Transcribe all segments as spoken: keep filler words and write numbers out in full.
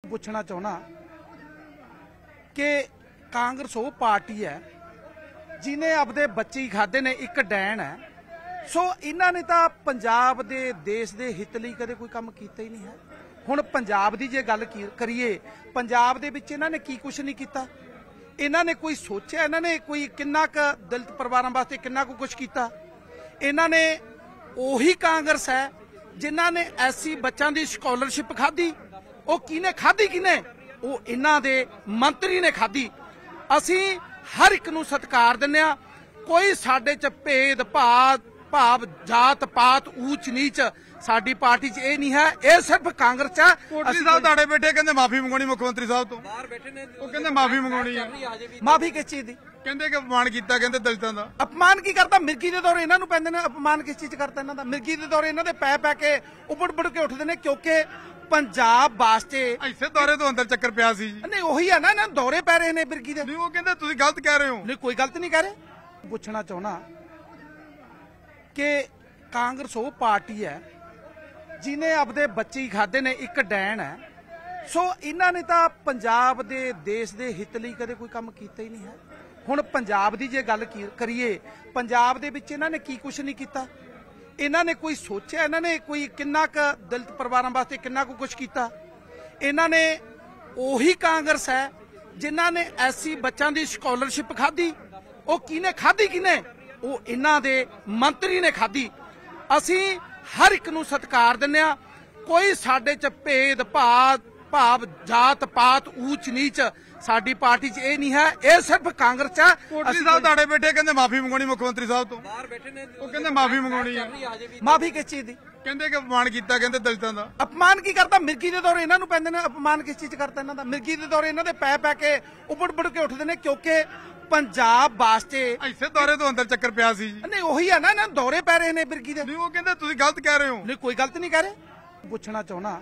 ਪੁੱਛਣਾ ਚਾਹੁੰਦਾ ਕਿ ਕਾਂਗਰਸ ਉਹ ਪਾਰਟੀ ਹੈ ਜਿਹਨੇ ਆਪਦੇ ਬੱਚੇ ਹੀ ਖਾਦੇ ਨੇ, ਇੱਕ ਡੈਣ ਹੈ। ਸੋ ਇਹਨਾਂ ਨੇ ਤਾਂ ਪੰਜਾਬ ਦੇ ਦੇਸ਼ ਦੇ ਹਿੱਤ ਲਈ ਕਦੇ ਕੋਈ ਕੰਮ ਕੀਤਾ ਹੀ ਨਹੀਂ ਹੈ। ਹੁਣ ਪੰਜਾਬ ਦੀ ਜੇ ਗੱਲ ਕਰੀਏ, ਪੰਜਾਬ ਦੇ ਵਿੱਚ ਇਹਨਾਂ ਨੇ ਕੀ ਕੁਛ ਨਹੀਂ ਕੀਤਾ। ਇਹਨਾਂ ਨੇ ਕੋਈ ਸੋਚਿਆ, ਇਹਨਾਂ ਨੇ ਕੋਈ ਕਿੰਨਾ ਕੁ ਦਲਿਤ ਪਰਿਵਾਰਾਂ ਵਾਸਤੇ ਕਿੰਨਾ ਕੁ ਕੁਛ ਕੀਤਾ। ਇਹਨਾਂ ਨੇ ਉਹੀ ਕਾਂਗਰਸ ਹੈ ਜਿਨ੍ਹਾਂ ਨੇ ਐਸਸੀ ਬੱਚਿਆਂ ਦੀ ਸਕਾਲਰਸ਼ਿਪ ਖਾਧੀ। ਉਹ ਕਿਹਨੇ ਖਾਧੀ? ਕਿਹਨੇ? ਉਹ ਇਹਨਾਂ ਦੇ ਮੰਤਰੀ ਨੇ ਖਾਧੀ। ਅਸੀਂ ਹਰ ਇੱਕ ਨੂੰ ਸਤਿਕਾਰ ਦਿੰਦੇ ਆ, ਕੋਈ ਸਾਡੇ ਚ ਭੇਦ ਭਾਵ ਭਾਵ ਜਾਤ ਪਾਤ ਊਚ ਨੀਚ ਸਾਡੀ ਪਾਰਟੀ 'ਚ ਇਹ ਨਹੀਂ ਹੈ। ਇਹ ਸਿਰਫ ਕਾਂਗਰਸ 'ਚ ਹੈ। ਕੋਟਲੀ ਸਾਹਿਬ ਤੁਹਾਡੇ ਬੈਠੇ ਕਹਿੰਦੇ ਮਾਫੀ ਮੰਗਾਉਣੀ ਮੁੱਖ ਮੰਤਰੀ ਸਾਹਿਬ ਤੋਂ, ਬਾਹਰ ਬੈਠੇ ਨੇ, ਉਹ ਕਹਿੰਦੇ ਮਾਫੀ ਮੰਗਾਉਣੀ ਹੈ। ਮਾਫੀ ਕਿਸ ਚੀਜ਼ ਦੀ? ਕਹਿੰਦੇ ਕਿ ਅਪਮਾਨ ਕੀਤਾ, ਕਹਿੰਦੇ ਦਲਿਤਾਂ ਦਾ। ਅਪਮਾਨ ਕੀ ਕਰਤਾ? ਮਿਰਗੀ ਦੇ ਦੌਰੇ ਇਹਨਾਂ ਨੂੰ ਪੈਂਦੇ ਨੇ। ਅਪਮਾਨ ਕਿਸ ਚੀਜ਼ ਕਰਤਾ ਇਹਨਾਂ ਦਾ? ਮਿਰਗੀ ਦੇ ਦੌਰੇ ਇਹਨਾਂ ਦੇ ਪੈ ਪੈ ਕੇ ਉਬੜ ਬੜ ਕੇ ਉੱਠਦੇ ਨੇ, ਕਿਉਂਕਿ ਪੰਜਾਬ ਵਾਸਤੇ ਇਸੇ ਦੌਰੇ ਤੋਂ ਅੰਦਰ ਚੱਕਰ ਪਿਆ ਸੀ ਜੀ। ਨਹੀਂ ਉਹੀ ਹੈ ਨਾ, ਇਹਨਾਂ ਦੌਰੇ ਪੈ ਰਹੇ ਨੇ ਮਿਰਗੀ ਦੇ। ਨਹੀਂ, ਉਹ ਕਹਿੰਦੇ ਤੁਸੀਂ ਗਲਤ ਕਹਿ ਰਹੇ ਹੋ। ਨਹੀਂ, ਕੋਈ ਗਲਤ ਨਹੀਂ ਕਹਿ ਰਹੇ। ਪੁੱਛਣਾ ਚਾਹੁੰਦਾ ਕਿ ਕਾਂਗਰਸ ਉਹ ਪਾਰਟੀ ਹੈ ਜਿਹਨੇ ਆਪਦੇ ਬੱਚੇ ਹੀ ਖਾਦੇ ਨੇ, ਇੱਕ ਡੈਣ ਹੈ। ਸੋ ਇਹਨਾਂ ਨੇ ਤਾਂ ਪੰਜਾਬ ਦੇ ਦੇਸ਼ ਦੇ ਹਿੱਤ ਲਈ ਕਦੇ ਕੋਈ ਕੰਮ ਕੀਤਾ ਹੀ ਨਹੀਂ ਹੈ। ਹੁਣ ਪੰਜਾਬ ਦੀ ਜੇ ਗੱਲ ਕਰੀਏ, ਪੰਜਾਬ ਦੇ ਵਿੱਚ ਇਹਨਾਂ ਨੇ ਕੀ ਕੁਛ ਨਹੀਂ ਕੀਤਾ। ਇਹਨਾਂ ਨੇ ਕੋਈ ਸੋਚਿਆ, ਇਹਨਾਂ ਨੇ ਕੋਈ ਕਿੰਨਾ ਕੁ ਦਲਿਤ ਪਰਿਵਾਰਾਂ ਵਾਸਤੇ ਕਿੰਨਾ ਕੁ ਕੁਛ ਕੀਤਾ। ਇਹਨਾਂ ਨੇ ਉਹੀ ਕਾਂਗਰਸ ਹੈ ਜਿਨ੍ਹਾਂ ਨੇ ਐਸਸੀ ਬੱਚਿਆਂ ਦੀ ਸਕਾਲਰਸ਼ਿਪ ਖਾਧੀ। ਉਹ ਕਿਹਨੇ ਖਾਧੀ? ਕਿਹਨੇ? ਉਹ ਇਹਨਾਂ ਦੇ ਮੰਤਰੀ ਨੇ ਖਾਧੀ। ਅਸੀਂ ਹਰ ਇੱਕ ਨੂੰ ਸਤਿਕਾਰ ਦਿੰਦੇ ਆ, ਕੋਈ ਸਾਡੇ ਚ ਭੇਦ ਭਾਵ ਭਾਵ ਜਾਤ ਪਾਤ ਊਚ ਨੀਚ ਸਾਡੀ ਪਾਰਟੀ 'ਚ ਇਹ ਨਹੀਂ ਹੈ। ਇਹ ਸਿਰਫ ਕਾਂਗਰਸ 'ਚ ਹੈ। ਕੋਟਲੀ ਸਾਹਿਬ ਤੁਹਾਡੇ ਬੈਠੇ ਕਹਿੰਦੇ ਮਾਫੀ ਮੰਗਾਉਣੀ ਮੁੱਖ ਮੰਤਰੀ ਸਾਹਿਬ ਤੋਂ, ਬਾਹਰ ਬੈਠੇ ਨੇ, ਉਹ ਕਹਿੰਦੇ ਮਾਫੀ ਮੰਗਾਉਣੀ ਹੈ। ਮਾਫੀ ਕਿਸ ਚੀਜ਼ ਦੀ? ਕਹਿੰਦੇ ਕਿ ਅਪਮਾਨ ਕੀਤਾ, ਕਹਿੰਦੇ ਦਲਿਤਾਂ ਦਾ। ਅਪਮਾਨ ਕੀ ਕਰਤਾ? ਮਿਰਗੀ ਦੇ ਦੌਰੇ ਇਹਨਾਂ ਨੂੰ ਪੈਂਦੇ ਨੇ। ਅਪਮਾਨ ਕਿਸ ਚੀਜ਼ ਕਰਤਾ ਇਹਨਾਂ ਦਾ? ਮਿਰਗੀ ਦੇ ਦੌਰੇ ਇਹਨਾਂ ਦੇ ਪੈ ਪੈ ਕੇ ਉਬੜ ਬੜ ਕੇ ਉੱਠਦੇ ਨੇ, ਕਿਉਂਕਿ ਪੰਜਾਬ ਵਾਸਤੇ ਇਸੇ ਦੌਰੇ ਤੋਂ ਅੰਦਰ ਚੱਕਰ ਪਿਆ ਸੀ ਜੀ। ਨਹੀਂ ਉਹੀ ਹੈ ਨਾ, ਇਹਨਾਂ ਦੌਰੇ ਪੈ ਰਹੇ ਨੇ ਮਿਰਗੀ ਦੇ। ਨਹੀਂ, ਉਹ ਕਹਿੰਦੇ ਤੁਸੀਂ ਗਲਤ ਕਹਿ ਰਹੇ ਹੋ। ਨਹੀਂ, ਕੋਈ ਗਲਤ ਨਹੀਂ ਕਹਿ ਰਹੇ। ਪੁੱਛਣਾ ਚਾਹੁੰਦਾ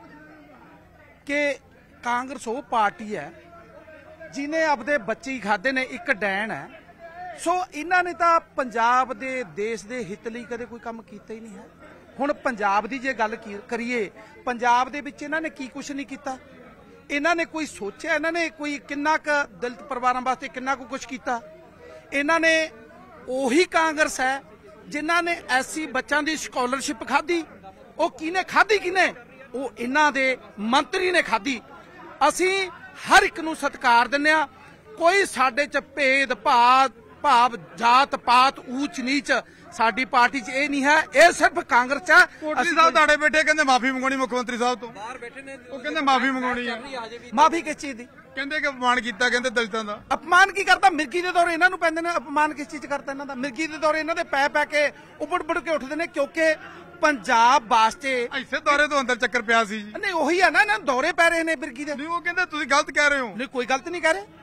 ਕਿ ਕਾਂਗਰਸ ਉਹ ਪਾਰਟੀ ਹੈ ਜਿਹਨੇ ਆਪਦੇ ਬੱਚੇ ਹੀ ਖਾਦੇ ਨੇ, ਇੱਕ ਡੈਣ ਹੈ। ਸੋ ਇਹਨਾਂ ਨੇ ਤਾਂ ਪੰਜਾਬ ਦੇ ਦੇਸ਼ ਦੇ ਹਿੱਤ ਲਈ ਕਦੇ ਕੋਈ ਕੰਮ ਕੀਤਾ ਹੀ ਨਹੀਂ ਹੈ। ਹੁਣ ਪੰਜਾਬ ਦੀ ਜੇ ਗੱਲ ਕਰੀਏ, ਪੰਜਾਬ ਦੇ ਵਿੱਚ ਇਹਨਾਂ ਨੇ ਕੀ ਕੁਛ ਨਹੀਂ ਕੀਤਾ। ਇਹਨਾਂ ਨੇ ਕੋਈ ਸੋਚਿਆ, ਇਹਨਾਂ ਨੇ ਕੋਈ ਕਿੰਨਾ ਕੁ ਦਲਿਤ ਪਰਿਵਾਰਾਂ ਵਾਸਤੇ ਕਿੰਨਾ ਕੁ ਕੁਛ ਕੀਤਾ। ਇਹਨਾਂ ਨੇ ਉਹੀ ਕਾਂਗਰਸ ਹੈ ਜਿਨ੍ਹਾਂ ਨੇ ਐਸਸੀ ਬੱਚਿਆਂ ਦੀ ਸਕਾਲਰਸ਼ਿਪ ਖਾਧੀ। ਉਹ ਕਿਹਨੇ ਖਾਧੀ? ਕਿਹਨੇ? ਉਹ ਇਹਨਾਂ ਦੇ ਮੰਤਰੀ ਨੇ ਖਾਧੀ। ਅਸੀਂ ਹਰ ਇੱਕ ਨੂੰ ਸਤਿਕਾਰ ਦਿੰਦੇ ਆ, ਕੋਈ ਸਾਡੇ ਚ ਭੇਦ ਭਾਵ ਭਾਵ ਜਾਤ ਪਾਤ ਊਚ ਨੀਚ ਸਾਡੀ ਪਾਰਟੀ 'ਚ ਇਹ ਨਹੀਂ ਹੈ। ਇਹ ਸਿਰਫ ਕਾਂਗਰਸ 'ਚ ਹੈ। ਕੋਟਲੀ ਸਾਹਿਬ ਤੁਹਾਡੇ ਬੈਠੇ ਕਹਿੰਦੇ ਮਾਫੀ ਮੰਗਾਉਣੀ ਮੁੱਖ ਮੰਤਰੀ ਸਾਹਿਬ ਤੋਂ, ਬਾਹਰ ਬੈਠੇ ਨੇ, ਉਹ ਕਹਿੰਦੇ ਮਾਫੀ ਮੰਗਾਉਣੀ ਹੈ। ਮਾਫੀ ਕਿਸ ਚੀਜ਼ ਦੀ? ਕਹਿੰਦੇ ਕਿ ਅਪਮਾਨ ਕੀਤਾ, ਕਹਿੰਦੇ ਦਲਿਤਾਂ ਦਾ। ਅਪਮਾਨ ਕੀ ਕਰਤਾ? ਮਿਰਗੀ ਦੇ ਦੌਰੇ ਇਹਨਾਂ ਨੂੰ ਪੈਂਦੇ ਨੇ। ਅਪਮਾਨ ਕਿਸ ਚੀਜ਼ ਕਰਤਾ ਇਹਨਾਂ ਦਾ? ਮਿਰਗੀ ਦੇ ਦੌਰੇ ਇਹਨਾਂ ਦੇ ਪੈ ਪੈ ਕੇ ਉਬੜ ਬੜ ਕੇ ਉੱਠਦੇ ਨੇ, ਕਿਉਂਕਿ ਪੰਜਾਬ ਵਾਸਤੇ ਇਸੇ ਦੌਰੇ ਤੋਂ ਅੰਦਰ ਚੱਕਰ ਪਿਆ ਸੀ ਜੀ। ਨਹੀਂ ਉਹੀ ਹੈ ਨਾ, ਇਹਨਾਂ ਦੌਰੇ ਪੈ ਰਹੇ ਨੇ ਮਿਰਗੀ ਦੇ। ਨਹੀਂ, ਉਹ ਕਹਿੰਦੇ ਤੁਸੀਂ ਗਲਤ ਕਹਿ ਰਹੇ ਹੋ। ਨਹੀਂ, ਕੋਈ ਗਲਤ ਨਹੀਂ ਕਹਿ ਰਹੇ।